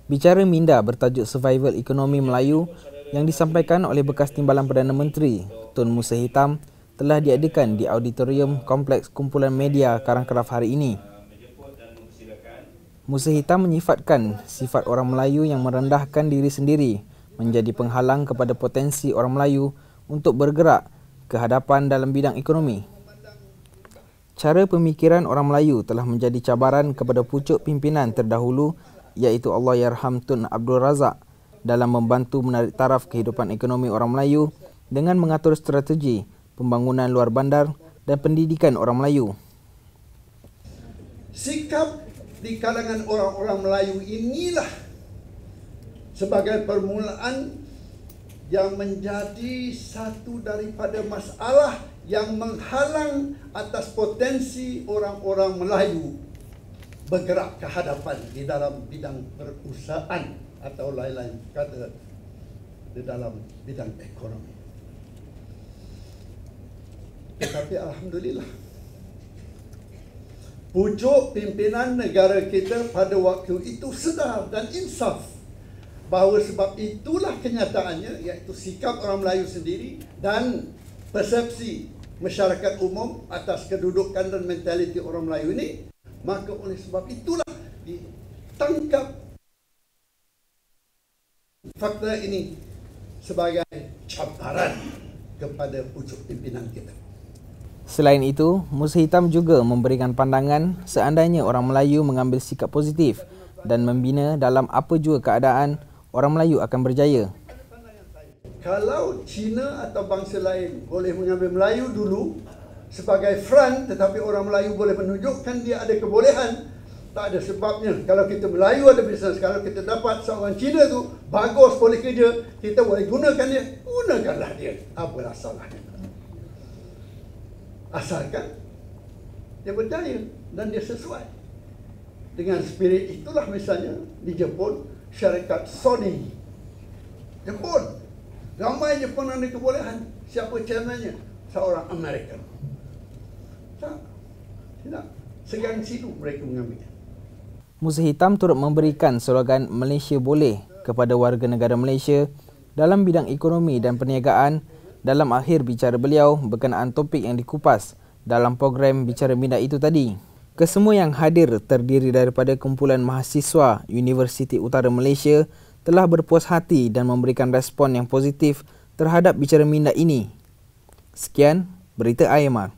Bicara minda bertajuk Survival Ekonomi Melayu yang disampaikan oleh bekas Timbalan Perdana Menteri Tun Musa Hitam telah diadakan di Auditorium Kompleks Kumpulan Media Karangkraf hari ini. Musa Hitam menyifatkan sifat orang Melayu yang merendahkan diri sendiri menjadi penghalang kepada potensi orang Melayu untuk bergerak ke hadapan dalam bidang ekonomi. Cara pemikiran orang Melayu telah menjadi cabaran kepada pucuk pimpinan terdahulu iaitu Allahyarham Tun Abdul Razak dalam membantu menarik taraf kehidupan ekonomi orang Melayu dengan mengatur strategi pembangunan luar bandar dan pendidikan orang Melayu. Sikap di kalangan orang-orang Melayu inilah sebagai permulaan yang menjadi satu daripada masalah yang menghalang atas potensi orang-orang Melayu bergerak ke hadapan di dalam bidang perusahaan atau lain-lain kata di dalam bidang ekonomi. Tetapi alhamdulillah, pucuk pimpinan negara kita pada waktu itu sedar dan insaf bahawa sebab itulah kenyataannya, iaitu sikap orang Melayu sendiri dan persepsi masyarakat umum atas kedudukan dan mentaliti orang Melayu ini. Maka oleh sebab itulah ditangkap fakta ini sebagai cabaran kepada pucuk pimpinan kita. Selain itu, Musa Hitam juga memberikan pandangan seandainya orang Melayu mengambil sikap positif dan membina dalam apa jua keadaan, orang Melayu akan berjaya. Kalau Cina atau bangsa lain boleh mengambil Melayu dulu sebagai front, tetapi orang Melayu boleh menunjukkan dia ada kebolehan, tak ada sebabnya kalau kita Melayu ada bisnes, kalau kita dapat seorang Cina tu bagus boleh kerja, kita boleh gunakan dia, gunakanlah dia, apalah salahnya, asalkan dia berjaya dan dia sesuai dengan spirit. Itulah misalnya di Jepun, syarikat Sony Jepun, ramai Jepun ada kebolehan, siapa chairmannya? Seorang American. Tidak segan silu mereka mengambil. Musa Hitam turut memberikan slogan Malaysia Boleh kepada warga negara Malaysia dalam bidang ekonomi dan perniagaan dalam akhir bicara beliau berkenaan topik yang dikupas dalam program Bicara Minda itu tadi. Kesemua yang hadir terdiri daripada kumpulan mahasiswa Universiti Utara Malaysia telah berpuas hati dan memberikan respon yang positif terhadap Bicara Minda ini. Sekian, Berita IMR.